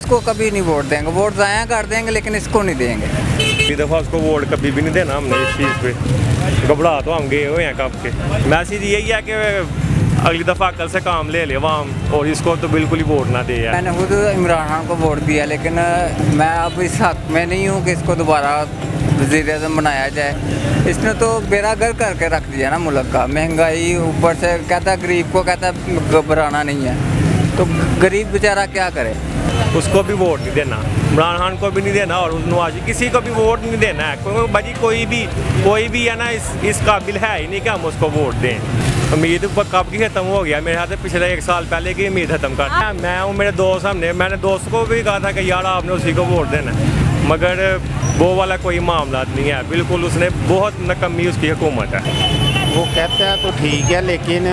इसको कभी नहीं वोट देंगे, वोट ज़ाया कर देंगे लेकिन इसको नहीं देंगे। इस दफ़ा उसको वोट कभी भी नहीं देना हमने इस चीज़ पे, घबरा तो हम गए हुए हैं कब के। मैसेज यही है कि अगली दफ़ा अकल से काम ले ले वहाँ, और इसको तो बिल्कुल ही वोट ना दे। मैंने खुद इमरान खान को वोट दिया, लेकिन मैं अब इस हक में नहीं हूँ कि इसको दोबारा वज़ीर-ए-आज़म बनाया जाए। इसने तो बेरागर करके रख दिया ना मुल्क का, महंगाई ऊपर से कहता गरीब को कहता घबराना नहीं है, तो गरीब बेचारा क्या करे। उसको भी वोट नहीं देना, इमरान खान को भी नहीं देना और नवाज किसी को भी वोट नहीं देना है, क्योंकि भाजी कोई भी है ना इस काबिल है ही नहीं कि हम उसको वोट दें। उम्मीद कब की ख़त्म हो गया, मेरे हाथ से पिछले 1 साल पहले की उम्मीद ख़त्म कर। मैं हूँ, मेरे दोस्त मैंने दोस्त को भी कहा था कि यार आपने उसी को वोट देना, मगर वो वाला कोई मामला नहीं है, बिल्कुल उसने बहुत नकम्मी उसकी हुकूमत है। वो कहता है तो ठीक है, लेकिन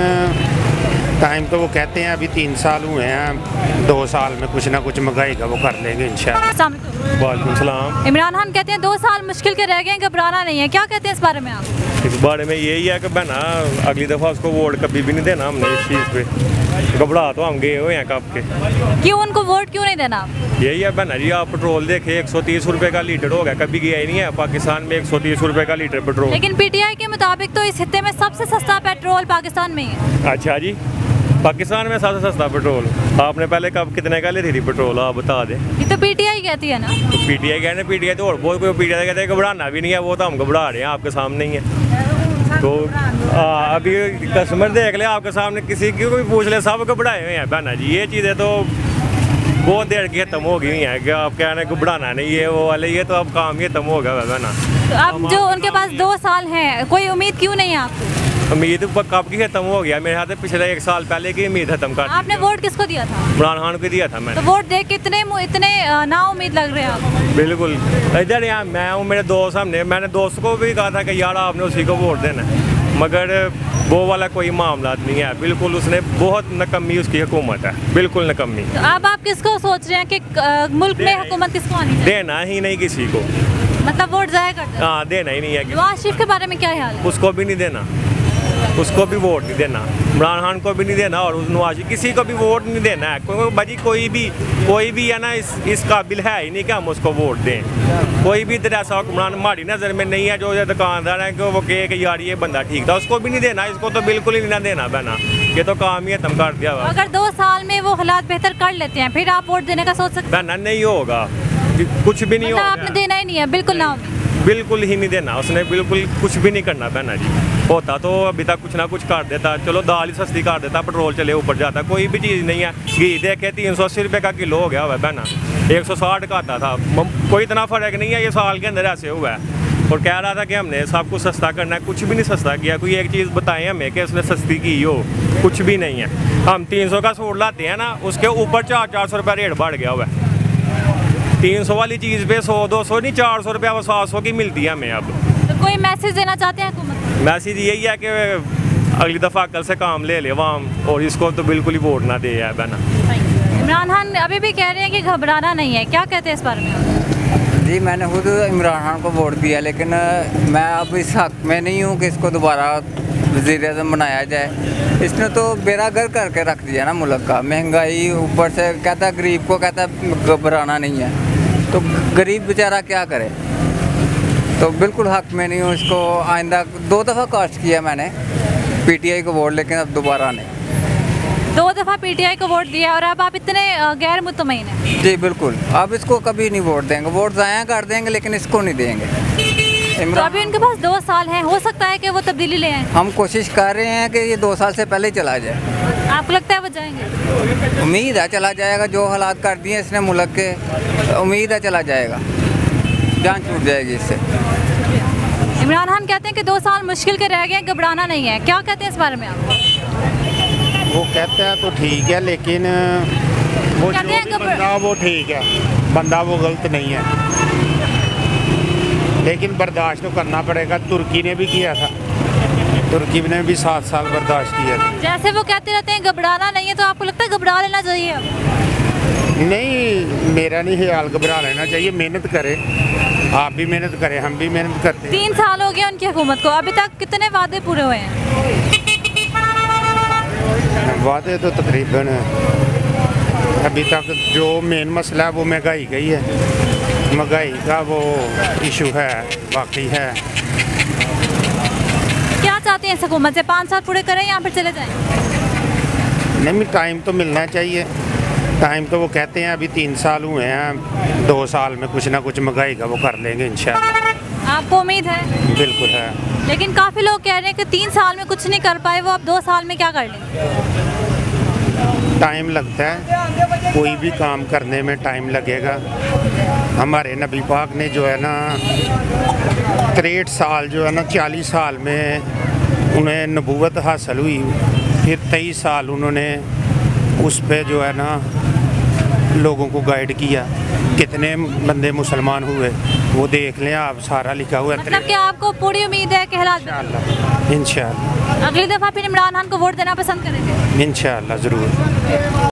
टाइम तो वो कहते हैं अभी 3 साल हुए हैं, 2 साल में कुछ ना कुछ महंगाई का वो कर लेंगे इंशाल्लाह। वालेकुम सलाम। इमरान खान कहते हैं 2 साल मुश्किल के रह गए, घबराना नहीं है, क्या कहते हैं इस बारे में आप? इस बारे में यही है कि बहना अगली दफ़ा उसको वोट कभी भी नहीं देना हमने इस चीज़ पे, घबरा तो हम गए हुए हैं कब के। क्यों उनको वोट क्यों नहीं देना? यही है बहना जी, आप पेट्रोल देखे 130 रुपये का लीटर हो गया, कभी गया ही नहीं है पाकिस्तान में 130 रुपये का लीटर पेट्रोल। लेकिन पीटीआई के मुताबिक तो इस हिस्से में सबसे सस्ता पेट्रोल पाकिस्तान में ही है। अच्छा जी, पाकिस्तान में सबसे सस्ता पेट्रोल आपने पहले कब कितने का लेती थी पेट्रोल, आप बता दें। ये तो पीटीआई कहती है ना। तो पीटीआई कहने पीटीआई तो और बहुत कोई पीटीआई कहते हैं घबराना भी नहीं है, वो तो हम घबरा रहे हैं आपके सामने ही है। तो अभी कस्टमर देख ले आपके सामने, किसी की भी पूछ ले, सब घबराए हुए हैं बहना जी। ये चीज़ें तो बहुत देर की ख़त्म हो गई हैं कि आप कह रहे हैं घबराना नहीं है वो वाले, ये तो अब काम ही ख़त्म हो गया बहना। तो अब जो उनके पास 2 साल हैं, कोई उम्मीद क्यों नहीं है आपको? उम्मीद कब की ख़त्म हो गया, मेरे हाथ से पिछले 1 साल पहले की उम्मीद ख़त्म कर। आपने वोट किसको दिया था? इमरान खान को दिया था मैंने। तो वोट देख के इतने ना उम्मीद लग रहे हैं आप? बिल्कुल। इधर यहाँ मैं हूँ, मेरे दोस्त मैंने दोस्त को भी कहा था कि यार आपने उसी को वोट देना, मगर वो वाला कोई मामला नहीं है, बिल्कुल उसने बहुत नकम्मी उसकी हुकूमत है, बिल्कुल नकम्मी। तो अब आप किसको सोच रहे हैं कि मुल्क में हुकूमत किसको आनी चाहिए? देना ही नहीं किसी को, मतलब वोट जाया करते हैं? हाँ, देना ही नहीं है। नवाज शरीफ के बारे में क्या ख्याल है? उसको भी नहीं देना, उसको भी वोट नहीं देना, इमरान खान को भी नहीं देना और नवाज किसी को भी वोट नहीं देना है, क्योंकि भाजी कोई भी है ना इस काबिल है ही नहीं कि हम उसको वोट दें। कोई भी इधर ऐसा हुक्मरान हमारी नज़र में नहीं है जो दुकानदार है कि वो कहे कि यार ये बंदा ठीक था, उसको भी नहीं देना, इसको तो बिल्कुल ही नहीं देना बहना, ये तो काम ही खत्म कर दिया। अगर 2 साल में वो हालात बेहतर कर लेते हैं फिर आप वोट देने का सोच सकते हैं? बहना नहीं होगा, कुछ भी नहीं होगा। आपने देना ही नहीं है, बिल्कुल ना? बिल्कुल ही नहीं देना, उसने बिल्कुल कुछ भी नहीं करना बहना जी। होता तो अभी तक कुछ ना कुछ कर देता, चलो दाल ही सस्ती कर देता, पेट्रोल चले ऊपर जाता, कोई भी चीज़ नहीं है। घी देखे 380 रुपये का किलो हो गया हुआ बहना, 160 का आता था, कोई इतना फ़र्क नहीं है, ये साल के अंदर ऐसे हुआ है। और कह रहा था कि हमने सब कुछ सस्ता करना है, कुछ भी नहीं सस्ता किया। कोई एक चीज़ बताएं हमें कि उसने सस्ती की हो, कुछ भी नहीं है। हम 300 का सूट लाते हैं ना, उसके ऊपर 400 रुपये रेट बढ़ गया हुआ है। 300 वाली चीज़ पे 100-200 नहीं 400 रुपये 700 की मिलती है हमें अब। तो कोई मैसेज देना चाहते हैं हुकूमत? मैसेज यही है कि अगली दफ़ा अकल से काम ले ले वहाँ, और इसको तो बिल्कुल ही वोट ना दे है बहना। इमरान खान अभी भी कह रहे हैं कि घबराना नहीं है, क्या कहते हैं इस बारे में? जी मैंने खुद इमरान खान को वोट दिया, लेकिन मैं अब इस हक में नहीं हूँ कि इसको दोबारा वज़ीर-ए-आज़म बनाया जाए। इसने तो बेरागर करके रख दिया ना मुल्क का, महंगाई ऊपर से कहता गरीब को कहता घबराना नहीं है, तो गरीब बेचारा क्या करे। तो बिल्कुल हक में नहीं हूँ इसको। आइंदा 2 दफ़ा कास्ट किया मैंने पीटीआई को वोट, लेकिन अब दोबारा नहीं। 2 दफ़ा पीटीआई को वोट दिया और अब आप इतने गैर मुतमईन हैं? जी बिल्कुल, अब इसको कभी नहीं वोट देंगे, वोट ज़ाया कर देंगे लेकिन इसको नहीं देंगे। तो अभी उनके पास 2 साल हैं, हो सकता है कि वो तब्दीली ले आए। हम कोशिश कर रहे हैं कि ये 2 साल से पहले चला जाए। आपको लगता है वो जाएंगे? उम्मीद है चला जाएगा, जो हालात कर दिए इसने मुल्क के, उम्मीद है चला जाएगा, जान छूट जाएगी इससे। इमरान खान कहते हैं कि 2 साल मुश्किल के रह गए, घबराना नहीं है, क्या कहते हैं इस बारे में आप? वो कहता है तो ठीक है, लेकिन वो जो भी बंदा वो ठीक है, बंदा वो गलत नहीं है, लेकिन बर्दाश्त तो करना पड़ेगा। तुर्की ने भी किया था, तुर्की ने भी 7 साल बर्दाश्त किया था। जैसे वो कहते रहते हैं घबराना नहीं है, तो आपको लगता है घबरा लेना चाहिए? नहीं, मेरा नहीं ख्याल घबरा लेना चाहिए, मेहनत करें, आप भी मेहनत करें, हम भी मेहनत करते हैं। 3 साल हो गए उनकी हुकूमत को, अभी तक कितने वादे पूरे हुए हैं? वादे तो तकरीबन अभी तक जो मेन मसला है वो महंगाई का ही है। महंगाई का वो इशू है, बाकी है। क्या चाहते हैं इस हुकूमत से, 5 साल पूरे करें या फिर चले जाएं? नहीं, टाइम तो मिलना चाहिए। टाइम तो वो कहते हैं अभी 3 साल हुए हैं, 2 साल में कुछ ना कुछ महंगाई का वो कर लेंगे इंशाल्लाह। आपको उम्मीद है? बिल्कुल है। लेकिन काफ़ी लोग कह रहे हैं कि 3 साल में कुछ नहीं कर पाए, वो अब 2 साल में क्या कर लेंगे? टाइम लगता है, कोई भी काम करने में टाइम लगेगा। हमारे नबी पाक ने जो है ना 63 साल जो है ना 40 साल में उन्हें नबूवत हासिल हुई, फिर 23 साल उन्होंने उस पे जो है ना लोगों को गाइड किया। कितने बंदे मुसलमान हुए वो देख लें आप, सारा लिखा हुआ है। मतलब कि आपको पूरी उम्मीद है कि हालात इंशाअल्लाह अगली दफ़ा फिर इमरान खान को वोट देना पसंद करेंगे? इंशाअल्लाह ज़रूर।